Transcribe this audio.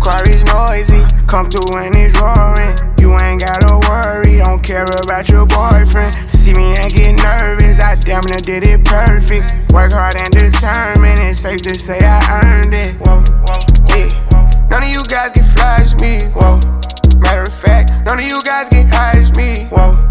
car is noisy, come through and it's roaring. You ain't gotta worry, don't care about your boyfriend. See me and get nervous, I damn near did it perfect. Work hard and determined, it's safe to say I earned it. Whoa, yeah. None of you guys can flash me, whoa. Matter of fact, none of you guys can hide me, whoa.